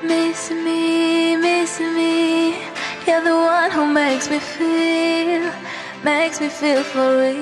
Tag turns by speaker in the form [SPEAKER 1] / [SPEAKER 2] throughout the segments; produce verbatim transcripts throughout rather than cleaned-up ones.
[SPEAKER 1] Miss me, miss me. You're the one who makes me feel, makes me feel for real.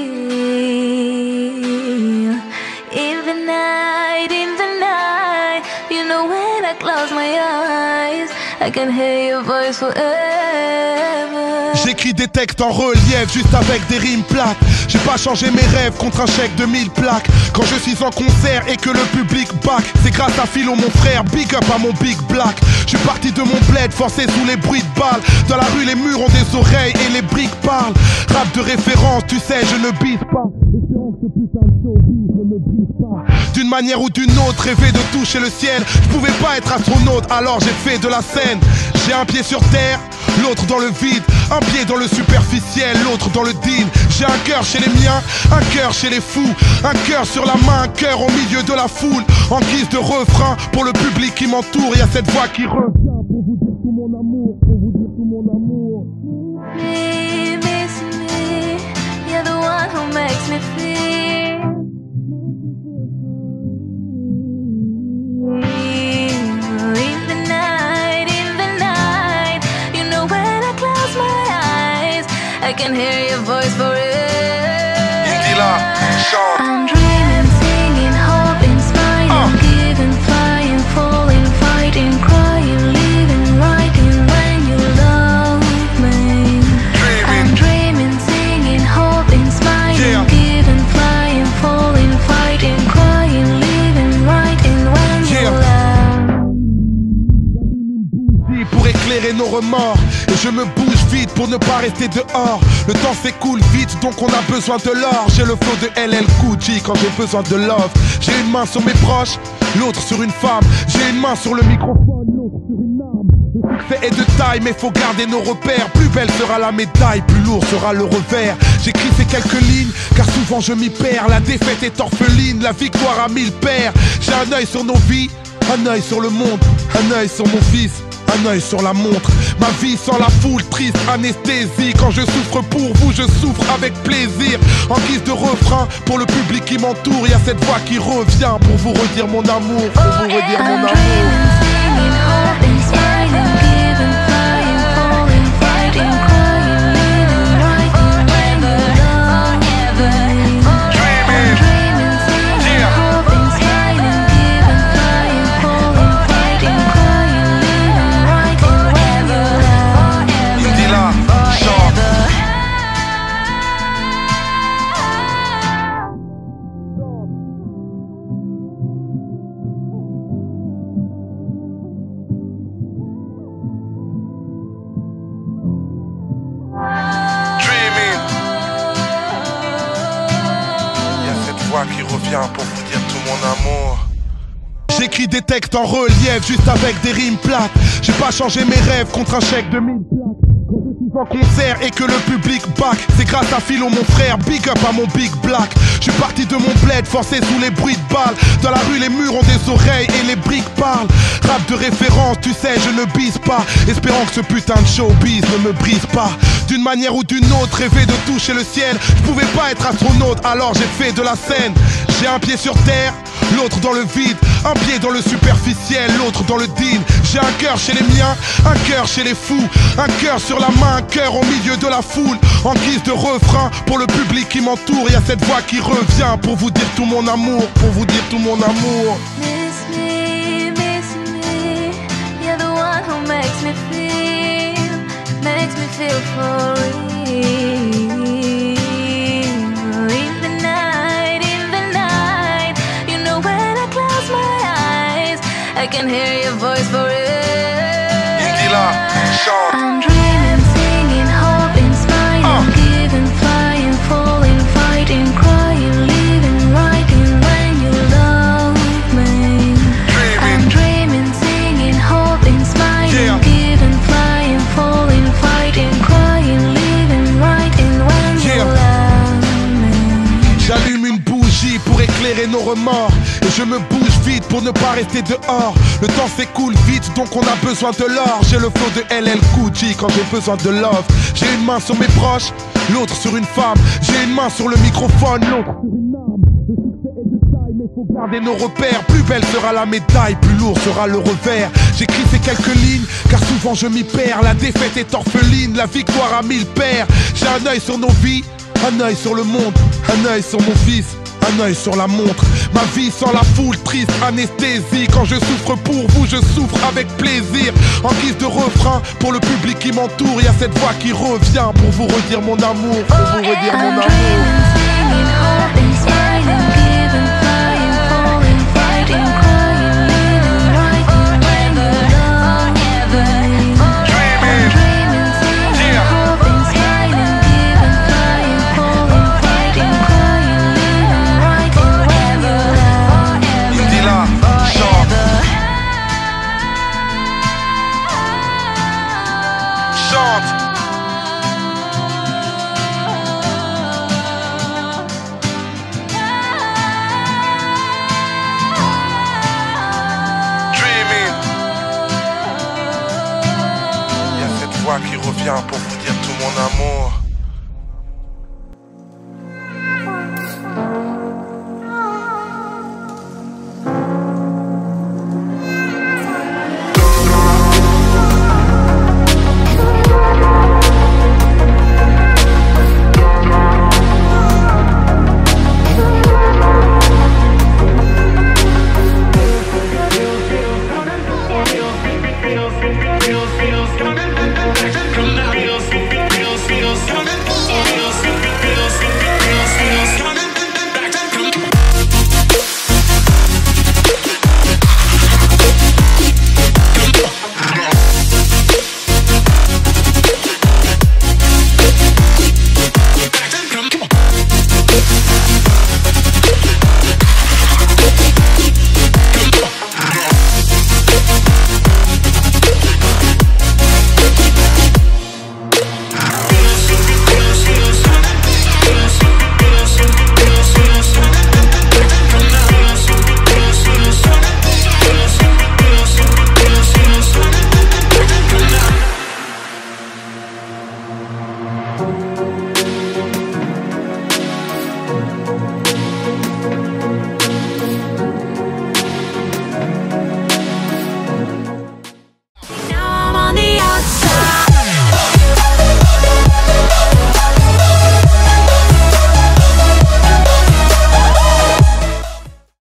[SPEAKER 1] In the night, in the night, you know when I close my eyes, I can hear your voice forever.
[SPEAKER 2] J'écris des textes en relief, juste avec des rimes plates. J'ai pas changé mes rêves contre un chèque de mille plaques. Quand je suis en concert et que le public back, c'est grâce à Philo mon frère, big up à mon big black. Je suis parti de mon bled, forcé sous les bruits de balles. Dans la rue les murs ont des oreilles et les briques parlent. Rap de référence, tu sais je ne bise pas. Espérons que ce putain de showbiz ne me brise pas. D'une manière ou d'une autre, rêver de toucher le ciel. Je pouvais pas être astronaute, alors j'ai fait de la scène. J'ai un pied sur terre, l'autre dans le vide. Un pied dans le superficiel, l'autre dans le deal. J'ai un cœur chez les miens, un cœur chez les fous. Un cœur sur la main, un cœur au milieu de la foule. En guise de refrain, pour le public qui m'entoure, y'a cette voix qui revient pour vous dire tout mon amour, pour vous dire tout mon amour.
[SPEAKER 1] Me, miss me, you're the one who makes me feel. In the night, in the night, you know when I close my eyes, I can hear your voice forever. I'm dreaming, singing, hoping, smiling, uh. giving, flying, falling, fighting, crying, living, writing when you love me. Dreaming. I'm dreaming, singing, hoping, smiling, yeah. giving, flying, falling, fighting, crying, living, writing when yeah. you love.
[SPEAKER 2] Pour éclairer nos remords, et je me bouge vite pour ne pas rester dehors. Le temps s'écoule vite, donc on a besoin de l'or. J'ai le flow de L L Cool J quand j'ai besoin de love. J'ai une main sur mes proches, l'autre sur une femme. J'ai une main sur le microphone, l'autre sur une arme. Le succès est de taille, mais faut garder nos repères. Plus belle sera la médaille, plus lourd sera le revers. J'écris ces quelques lignes, car souvent je m'y perds. La défaite est orpheline, la victoire a mille pères. J'ai un œil sur nos vies, un œil sur le monde, un œil sur mon fils, un œil sur la montre. Ma vie sans la foule, triste anesthésie. Quand je souffre pour vous, je souffre avec plaisir. En guise de refrain, pour le public qui m'entoure, y'a cette voix qui revient pour vous redire mon amour, pour vous redire mon amour. Qui revient pour vous dire tout mon amour. J'écris des textes en relief, juste avec des rimes plates. J'ai pas changé mes rêves contre un chèque de mille plaques. Quand je suis en concert et que le public back, c'est grâce à Philo mon frère, big up à mon big black. Je suis parti de mon bled, forcé sous les bruits de balles. Dans la rue les murs ont des oreilles et les briques parlent. Rap de référence, tu sais je ne bise pas. Espérons que ce putain de showbiz ne me brise pas. D'une manière ou d'une autre, rêver de toucher le ciel. Je pouvais pas être astronaute, alors j'ai fait de la scène. J'ai un pied sur terre, l'autre dans le vide. Un pied dans le superficiel, l'autre dans le deal. J'ai un cœur chez les miens, un cœur chez les fous. Un cœur sur la main, un cœur au milieu de la foule. En guise de refrain, pour le public qui m'entoure, y'a cette voix qui revient pour vous dire tout mon amour, pour vous dire tout mon amour.
[SPEAKER 1] Miss me, miss me, you're the one who makes me feel, makes me feel for real. In the night, in the night, you know when I close my eyes, I can hear your voice forever. I'm dreaming, singing, hoping, smiling, uh. giving, flying, falling, fighting, crying, living, writing when you love me. Dreaming. I'm dreaming, singing, hoping, smiling, yeah. giving, flying, falling, fighting, crying, living, writing when yeah. you love me.
[SPEAKER 2] J'allume une bougie pour éclairer nos remords. Et je me bouge vite pour ne pas rester dehors. Le temps s'écoule vite, donc on a besoin de l'or. J'ai le flow de L L Cool J quand j'ai besoin de love. J'ai une main sur mes proches, l'autre sur une femme. J'ai une main sur le microphone, l'autre sur une arme. Le succès est de taille, mais mais faut garder nos repères. Plus belle sera la médaille, plus lourd sera le revers. J'écris ces quelques lignes, car souvent je m'y perds. La défaite est orpheline, la victoire a mille pères. J'ai un œil sur nos vies, un œil sur le monde, un œil sur mon fils, un œil sur la montre. Ma vie sans la foule, triste anesthésie. Quand je souffre pour vous, je souffre avec plaisir. En guise de refrain, pour le public qui m'entoure, y a cette voix qui revient pour vous redire mon amour, pour vous redire mon amour. Qui revient pour vous dire tout mon amour.
[SPEAKER 1] Thank you.